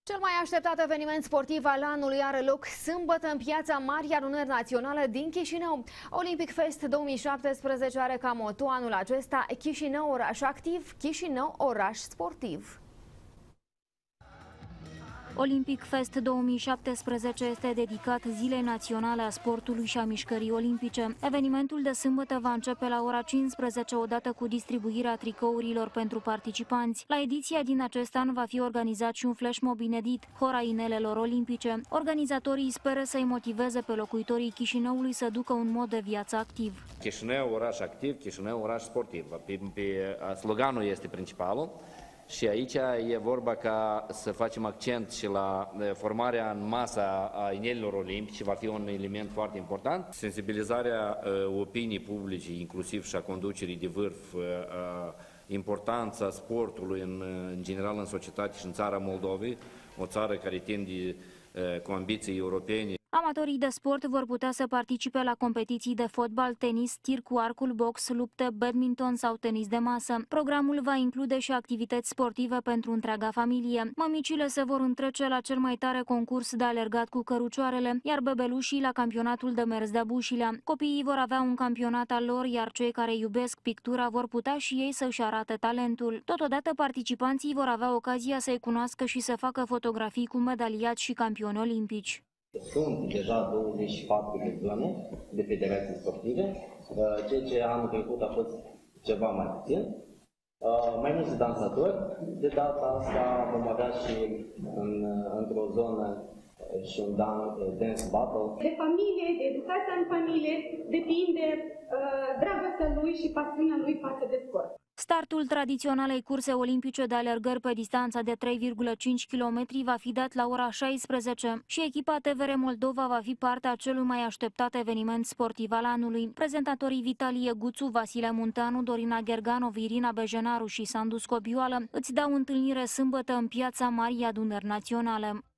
Cel mai așteptat eveniment sportiv al anului are loc sâmbătă în piața Marii Adunări Naționale din Chișinău. Olympic Fest 2017 are ca moto anul acesta Chișinău oraș activ, Chișinău oraș sportiv. Olympic Fest 2017 este dedicat Zilei Naționale a Sportului și a Mișcării Olimpice. Evenimentul de sâmbătă va începe la ora 15, odată cu distribuirea tricourilor pentru participanți. La ediția din acest an va fi organizat și un flash mob inedit, Hora Inelelor Olimpice. Organizatorii speră să-i motiveze pe locuitorii Chișinăului să ducă un mod de viață activ. Chișinău oraș activ, Chișinău oraș sportiv. Sloganul este principalul. Și aici e vorba ca să facem accent și la formarea în masa a inelilor olimpice, va fi un element foarte important. Sensibilizarea opiniei publice, inclusiv și a conducerii de vârf, importanța sportului în general în societate și în țara Moldovei, o țară care tinde cu ambiții europene. Amatorii de sport vor putea să participe la competiții de fotbal, tenis, tir cu arcul, box, lupte, badminton sau tenis de masă. Programul va include și activități sportive pentru întreaga familie. Mămicile se vor întrece la cel mai tare concurs de alergat cu cărucioarele, iar bebelușii la campionatul de mers de-a bușilea. Copiii vor avea un campionat al lor, iar cei care iubesc pictura vor putea și ei să-și arate talentul. Totodată, participanții vor avea ocazia să-i cunoască și să facă fotografii cu medaliați și campioni olimpici. Sunt deja 24 de zone de federații sportive, ceea ce anul trecut a fost ceva mai puțin. Mai mulți dansatori, de data asta vom avea și într-o zonă și un dance battle. De familie, de educația în familie, depinde dragostea lui și pasiunea lui față de sport. Startul tradiționalei curse olimpice de alergări pe distanța de 3,5 km va fi dat la ora 16 și echipa TVR Moldova va fi partea celui mai așteptat eveniment sportiv al anului. Prezentatorii Vitalie Guțu, Vasile Munteanu, Dorina Gherganov, Irina Bejenaru și Sandu Scobioală îți dau întâlnire sâmbătă în piața Marii Adunări Naționale.